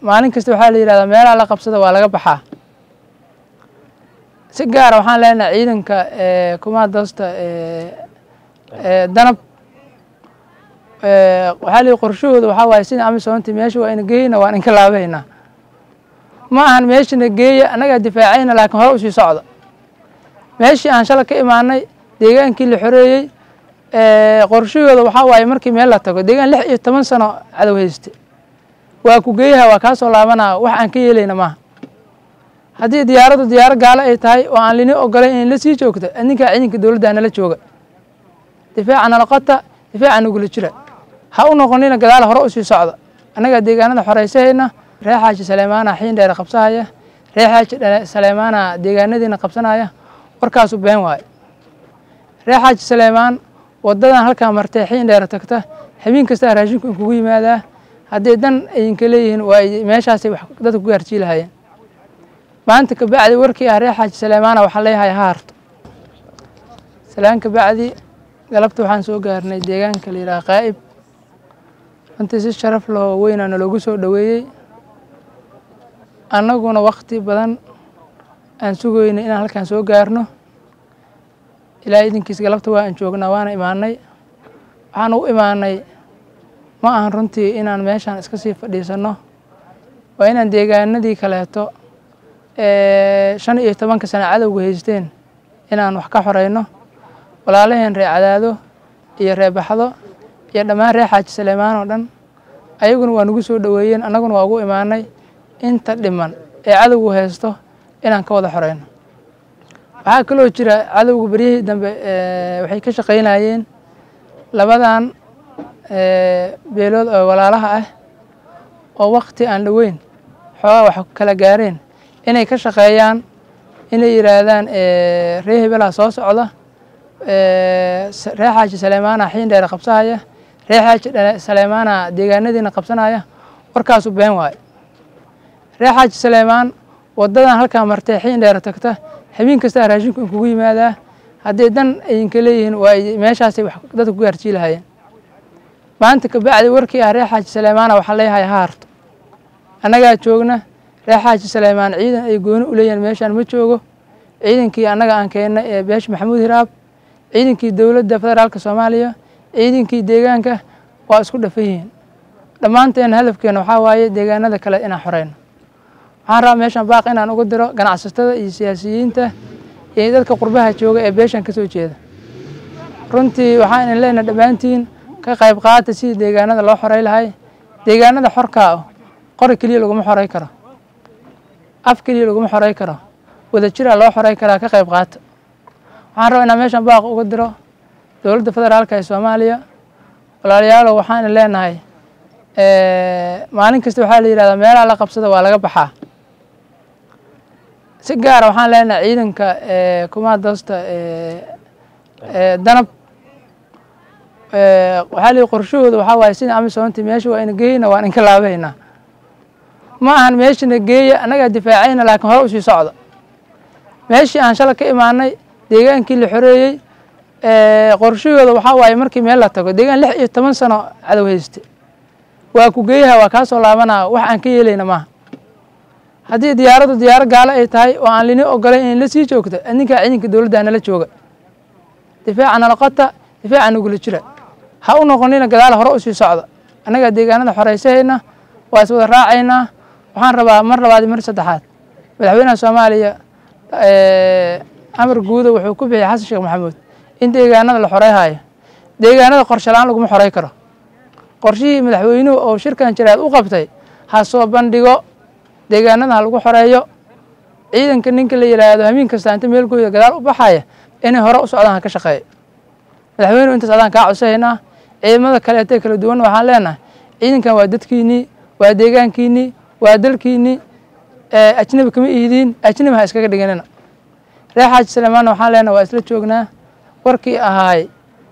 maalin kasta waxaa la yidhahdaa meelaha la qabsada waa laga baxaa. si gaar ah waxaan leenahay ciidanka kumaadoosta danab waxaa la qorshahooda waxaa waaye sida amisoontii meesha waa ina geeyna waan inka laabaynaa ma ahan meeshana geeya annagaa difaacayna laakiin hore usii socda meeshii aan shala ka imaanay deegaankii la xoreeyey qorshahooda waxaa waaye markii meel la tago deegaan 16 sano cadow hayste waa ku geeyaha waa kaa soo laabanaa wax aan ka yeelayna maaha haddii diyaaradu diyaaro gaalo ay tahay oo aan lini ogolayn in la sii joogto ninkaa ciidanka dowladda nala jooga difaaca nala qota difaaca nagula jira ha u noqonina gadaal hore usii socda annagaa deegaanada xoreysahayna reer xaaji Saleymaana xiin dheer qabsahaya reer xaaji Saleymaana deegaanadiina qabsanaya warkaasu been waaye reer xaaji Saleymaan wadadan halkaa martay xiin dheer tagta habeen kasta raashinku kugu yimaadaa haddii dan ay ka leeyihiin waa meeshaas wax dadku ku gaarsiin lahaayeen maanta ka bacdi warkii reer xaaji Saleymaana waxa leeyahay haarto salaanka bacdi galabta waxaan soo gaarnay deegaanka la yiraahdo Qaa'ib inta si sharaf leh weynana lagu soo dhaweeyay annaguna waqti badan aan sugaynay inaan halkaan soo gaarno ilaa idinkiis galabta waan joognaa waana imaanay waxaan u imaanay ma ahan runtii inaan meeshaan iska sii fadhiisano waa inaan deegaanadii kaleeto 15 sano cadowga haysteen inaan wax ka xoreyno walaalaheen reer Cadaado iyo reer Baxdo iyo dhammaan reer xaaji Saleymaan oo dhan ayaguna waa nagu soo dhaweeyeen annaguna waa ugu imaanay inta dhiman ee cadowga haysto inaan ka wada xoreyno waxaa kaloo jira cadowga bariyay dambe waxay ka shaqeynayeen labadan beelood oo walaalaha ah oo waqti aan dhaweyn xoogaa wax kala gaareen inay ka shaqeeyaan inay yiraahdaan reer hebela soo socda reer xaaji Saleymaana xiin dheer qabsahaya reer xaaji Saleymaana deegaanadiina qabsanaya warkaasu been waaye reer xaaji Saleymaan wadadan halkaa martay xiin dheer tagta habeen kasta raashinku kugu yimaadaa haddii dan ay ka leeyihiin waa meeshaas wax dadku ku gaarsiin lahaayeen maanta ka bacdi warkii reer xaaji Saleymaana waxa leeyahay haarto annagaa joogna reer xaaji Saleymaan ciidan ay gooni u leeyeen meeshaan ma joogo ciidankii annaga aan keenay ee beesh Maxamuud Hiraab ciidankii dowladda federaalka Soomaaliya ciidankii deegaanka waa isku dhafan yihiin dhammaanteen hadafkeena waxaa waaye deegaanada kale inaan xoreyno waxaan rabaa meeshaan baaq inaan ugu diro ganacsatada iyo siyaasiyiinta iyo dadka qurbaha jooga ee beeshan ka soo jeeda runtii waxaan in leenahay dhammaantiin ka qayb qaata sidii deegaanada loo xorey lahay deegaanada xorka ah qori kaliya laguma xorey karo af kaliya laguma xorey karo wada jira loo xorey karaa ka qayb qaata waxaan rabaa inaan meeshaan baaq ugu diro dowladda federaalka ee Soomaaliya walaalayaal waxaan in leenahay maalin kasta waxaa la yiraahdaa meelaha la qabsada waa laga baxaa si gaar ah waxaan leenahay ciidanka kumaadoosta danab waxaa la qorshahooda waxaa waaye sida amisoontii meesha waa ina geeyna waan inka laabaynaa ma ahan meeshana geeya annagaa difaacayna laakiin hore usii socda meeshii aan shala ka imaanay deegaankii la xoreeyey qorshahooda waxaa waaye markii meel la tago deegaan 16 sano cadow hayste waa ku geeyaha waa kaa soo laabanaa wax aan ka yeelayna maaha haddii diyaaradu diyaaro gaalo ay tahay oo aan lini ogolayn in la sii joogto ninkaa ciidanka dowladda nala jooga difaaca nala qota difaaca nagula jira ha u noqonina gadaal hore usii socda annagaa deegaanada xoreysahayna waa is wada raacaynaa waxaan rabaa mar labaad mar saddexaad madaxweynaha Soomaaliya amar guudo wuxuu ku bixiyay Xasan Sheekh Maxamuud in deegaanada la xoreyhayo deegaanada qorshe la'aan laguma xorey karo qorshihii madaxweynuhu oo shirkan jiraad u qabtay ha soo bandhigo deegaanada lagu xoreeyo ciidanka ninka la yiraahdo habeen kasta inta meel gooyo gadaal u baxaya inay hore u socdaan ka shaqeeyo madaxweynuhu intaas adaan ka codsaynaa ciidamada kale ee kala duwan waxaan leenahay ciidankan waa dadkiini waa deegaankiini waa dalkiini ajnabi kama ihidiin ajnabi ha iskaga dhiganina reer xaaji Saleymaan waxaan leenahay waa isla joognaa warkii ahaay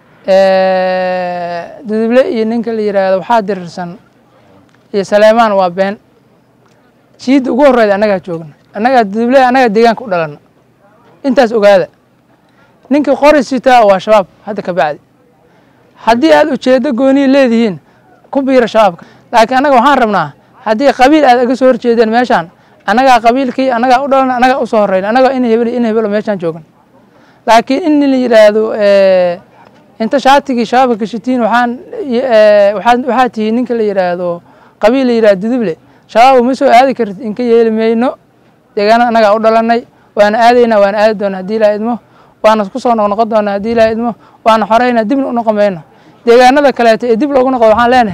duduble iyo ninka la yiraahdo waxa dirirsan iyo Saleymaan waa been jiid ugu horeeyay annaga joogna annaga duduble annaga deegaanka u dhalana intaas ogaada ninka qori sita waa shabaab hadda ka bacdi haddii aad ujeedo gooni leedihiin ku biira shabaabka laakiin annaga waxaan rabnaa haddii qabiil aad aga soo horjeedeen meeshaan annagaa qabiilkii annagaa u dhalan annagaa usoo horreyn annagaa in hebelo meeshaan joogan laakiin in la yidhaahdo inta shaatigii shabaabka gashatiin waxaa tihiin ninka la yidhaahdo qabiil la yidhahdo duduble shabaab uma soo aadi kartid inka yeeli mayno deegaana annagaa u dhalanay waana aadaynaa waana aadi doona haddii ilaa idmo waana ku soo noqnoqon doona haddii ilaa idmo waana xoreynaa dibna u noqon mayno deegaanada kaleeto ee dib loogu noqdo waxaan leenahay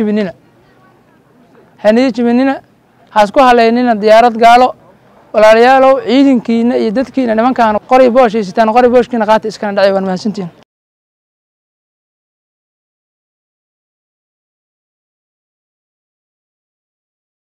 haniyo jibinina hasku haleynina diyaarad gaalo walaalayaalow ciidankiina iyo dadkiina nimankaan qori boosh haysataan qori booshkiina qaata iskana dhacay waan mahadsantiin